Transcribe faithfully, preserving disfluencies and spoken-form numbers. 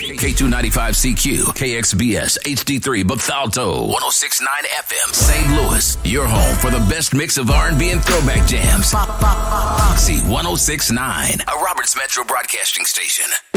K two ninety-five C Q, K X B S H D three, Bethalto, one oh six point nine F M, Saint Louis. Your home for the best mix of R and B and throwback jams. Foxy one oh six point nine, a Roberts Metro Broadcasting station.